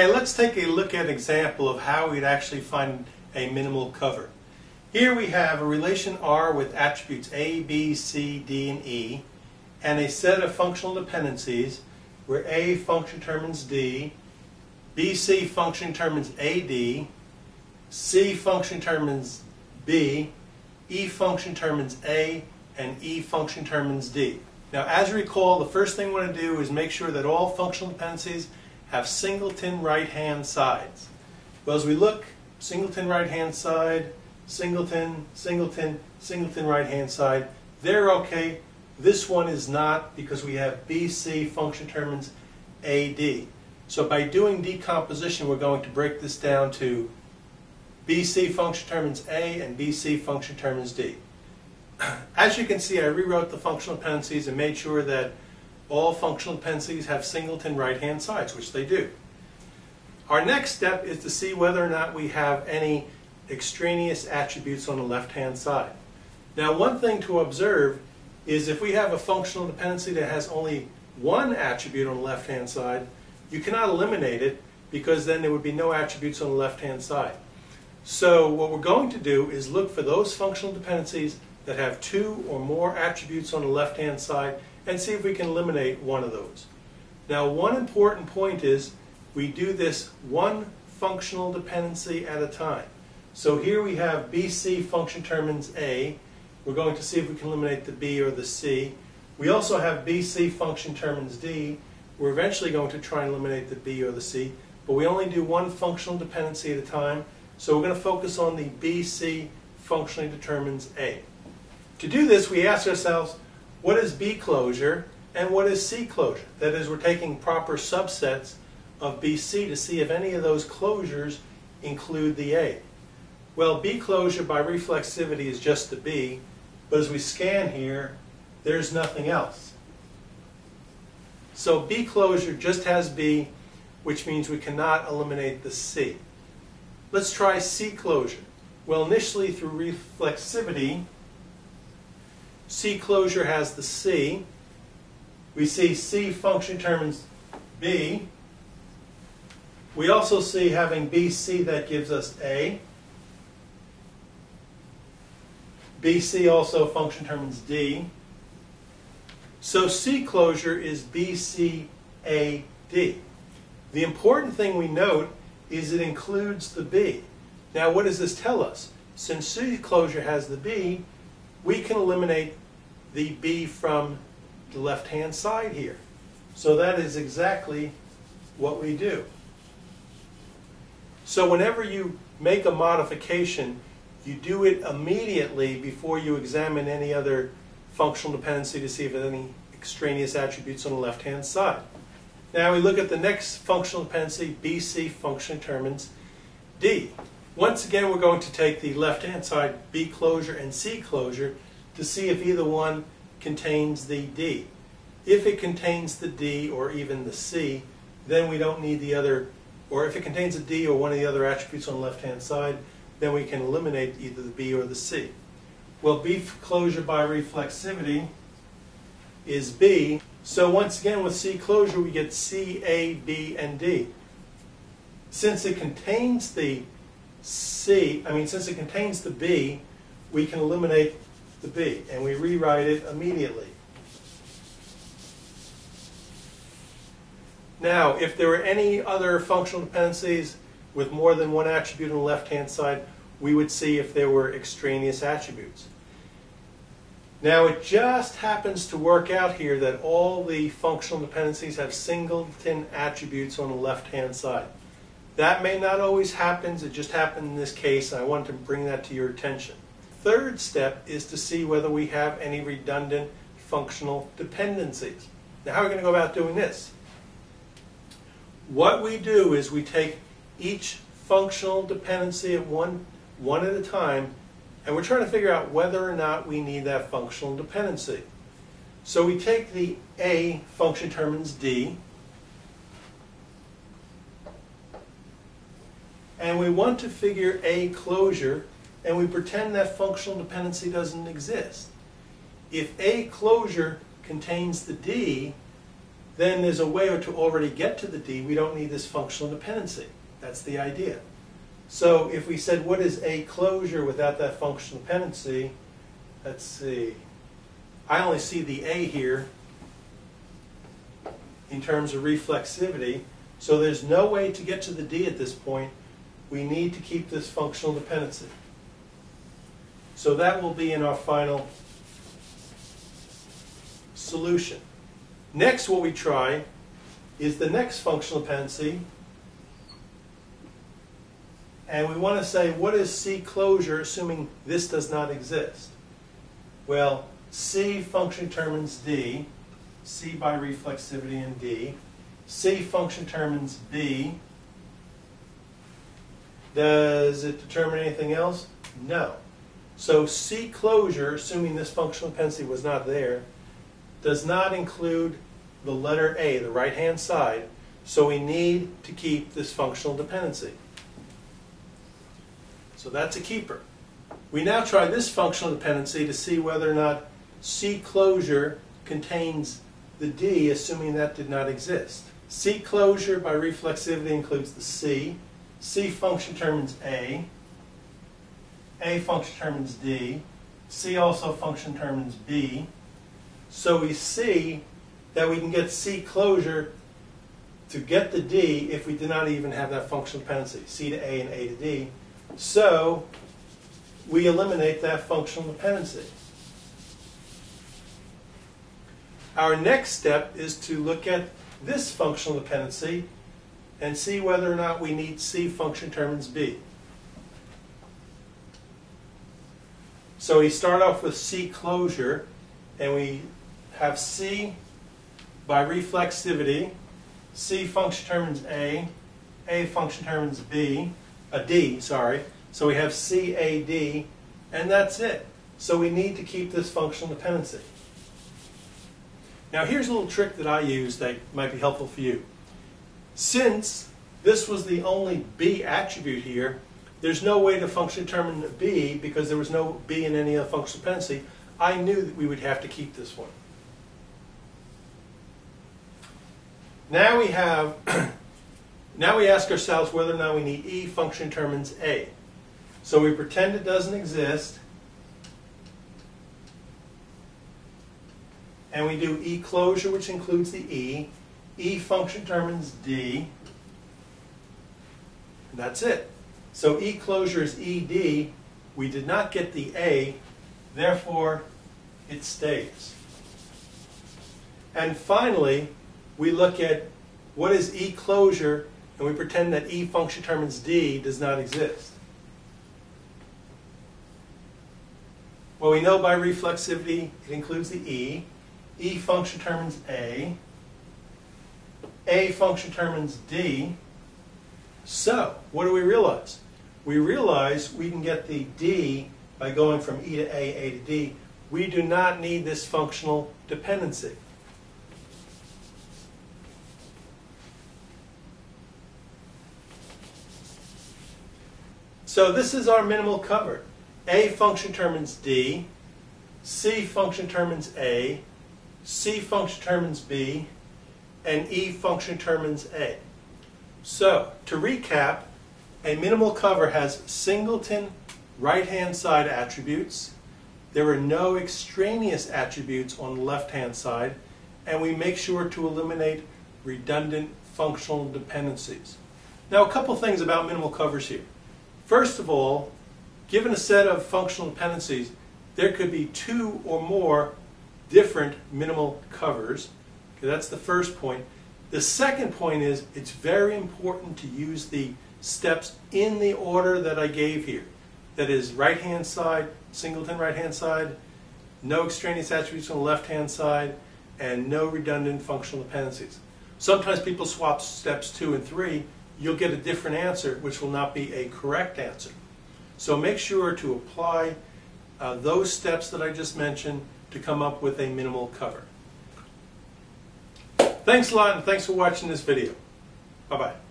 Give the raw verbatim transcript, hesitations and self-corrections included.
Okay, let's take a look at an example of how we'd actually find a minimal cover. Here we have a relation R with attributes A, B, C, D, and E, and a set of functional dependencies where A function determines D, B C function determines A D, C function determines B, E function determines A, and E function determines D. Now, as you recall, the first thing we want to do is make sure that all functional dependencies have singleton right-hand sides. Well, as we look, singleton right-hand side, singleton, singleton, singleton right-hand side, they're okay. This one is not because we have B C function determines A D. So by doing decomposition, we're going to break this down to B C function determines A and B C function determines D. As you can see, I rewrote the functional dependencies and made sure that all functional dependencies have singleton right-hand sides, which they do. Our next step is to see whether or not we have any extraneous attributes on the left-hand side. Now, one thing to observe is if we have a functional dependency that has only one attribute on the left-hand side, you cannot eliminate it because then there would be no attributes on the left-hand side. So what we're going to do is look for those functional dependencies that have two or more attributes on the left-hand side and see if we can eliminate one of those. Now, one important point is we do this one functional dependency at a time. So here we have B C function determines A. We're going to see if we can eliminate the B or the C. We also have B C function determines D. We're eventually going to try and eliminate the B or the C, but we only do one functional dependency at a time. So we're going to focus on the B C functionally determines A. To do this, we ask ourselves, what is B closure and what is C closure? That is, we're taking proper subsets of B C to see if any of those closures include the A. Well, B closure by reflexivity is just the B, but as we scan here, there's nothing else. So B closure just has B, which means we cannot eliminate the C. Let's try C closure. Well, initially through reflexivity, C closure has the C. We see C function determines B. We also see having B C that gives us A. B C also function determines D. So C closure is B C A D. The important thing we note is it includes the B. Now, what does this tell us? Since C closure has the B, we can eliminate the B from the left-hand side here. So that is exactly what we do. So whenever you make a modification, you do it immediately before you examine any other functional dependency to see if there are any extraneous attributes on the left-hand side. Now we look at the next functional dependency, B C function determines D. Once again, we're going to take the left-hand side, B closure and C closure, to see if either one contains the D. If it contains the D or even the C, then we don't need the other, or if it contains a D or one of the other attributes on the left-hand side, then we can eliminate either the B or the C. Well, B closure by reflexivity is B. So once again, with C closure, we get C, A, B, and D. Since it contains the C, I mean, since it contains the B, we can eliminate the B, and we rewrite it immediately. Now, if there were any other functional dependencies with more than one attribute on the left-hand side, we would see if there were extraneous attributes. Now, it just happens to work out here that all the functional dependencies have singleton attributes on the left-hand side. That may not always happen. It just happened in this case, and I wanted to bring that to your attention. Third step is to see whether we have any redundant functional dependencies. Now, how are we going to go about doing this? What we do is we take each functional dependency at one, one at a time, and we're trying to figure out whether or not we need that functional dependency. So we take the A function determines D, and we want to figure A closure, and we pretend that functional dependency doesn't exist. If A closure contains the D, then there's a way to already get to the D. We don't need this functional dependency. That's the idea. So if we said, what is a closure without that functional dependency? Let's see. I only see the A here in terms of reflexivity. So there's no way to get to the D at this point. We need to keep this functional dependency. So that will be in our final solution. Next, what we try is the next functional dependency. And we want to say, what is C closure, assuming this does not exist? Well, C function determines D, C by reflexivity and D. C function determines B. Does it determine anything else? No. So C closure, assuming this functional dependency was not there, does not include the letter A, the right-hand side, so we need to keep this functional dependency. So that's a keeper. We now try this functional dependency to see whether or not C closure contains the D, assuming that did not exist. C closure by reflexivity includes the C. C function determines A. A function determines D. C also function determines B. So we see that we can get C closure to get the D if we did not even have that functional dependency, C to A and A to D. So we eliminate that functional dependency. Our next step is to look at this functional dependency and see whether or not we need C function determines B. So we start off with C closure, and we have C by reflexivity. C function determines A. A function determines B. A D, sorry. So we have C, A, D, and that's it. So we need to keep this functional dependency. Now here's a little trick that I use that might be helpful for you. Since this was the only B attribute here, there's no way to function determine B because there was no B in any other functional dependency. I knew that we would have to keep this one. Now we have, now we ask ourselves whether or not we need E function determines A. So we pretend it doesn't exist, and we do E closure, which includes the E. E function determines D, and that's it. So E closure is E D. We did not get the A, therefore it stays. And finally, we look at what is E closure, and we pretend that E function determines D does not exist. Well, we know by reflexivity it includes the E. E function determines A. A function determines D. So, what do we realize? We realize we can get the D by going from E to A, A to D. We do not need this functional dependency. So this is our minimal cover. A function determines D, C function determines A, C function determines B, and E function determines A. So, to recap, a minimal cover has singleton right-hand side attributes. There are no extraneous attributes on the left-hand side, and we make sure to eliminate redundant functional dependencies. Now, a couple things about minimal covers here. First of all, given a set of functional dependencies, there could be two or more different minimal covers. Okay, that's the first point. The second point is it's very important to use the steps in the order that I gave here. That is, right-hand side, singleton right-hand side, no extraneous attributes on the left-hand side, and no redundant functional dependencies. Sometimes people swap steps two and three. You'll get a different answer, which will not be a correct answer. So make sure to apply uh, those steps that I just mentioned to come up with a minimal cover. Thanks a lot, and thanks for watching this video. Bye-bye.